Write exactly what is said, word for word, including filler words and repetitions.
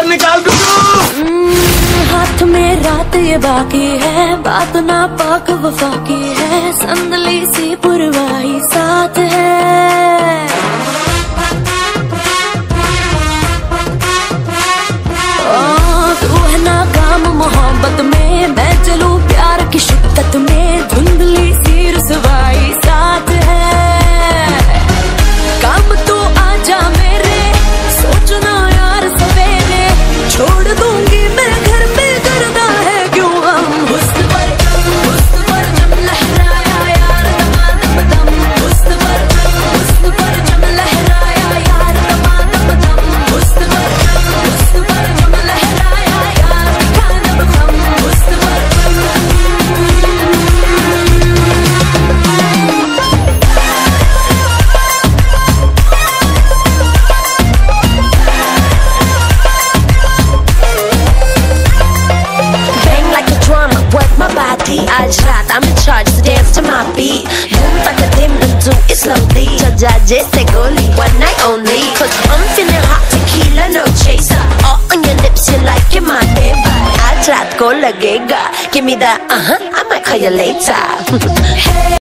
निकाल दूं। हाथ में रात ये बाकी है, बात ना पाक वफा की है, संदली सी पुरवाही साथ है। ओ, तू है नाकाम मोहब्बत में, मैं चलूं प्यार की शिद्दत में, धुंधली सी रुसवाई साथ है। काम तो आजा मेरे, सोचना यार सवेरे, छोड़ दूंगी मैं घर में करना है क्यों हम। हुस्न पर हुस्न पर जब लहराया यार दमादम दम, हुस्न पर हुस्न पर जब लहराया यार दमादम दम, हुस्न पर हुस्न पर जब लहराया यार दमादम दम, हुस्न पर। आज रात I'm in charge, so dance to my beat. Boom, like a dim, and do it slowly. Jaja jesse goli, one night only. Cause I'm feeling hot, tequila, no chaser. All on your lips, you like it, my neighbor. आज रात को लगेगा, give me that, uh-huh, I might call you later. Hey.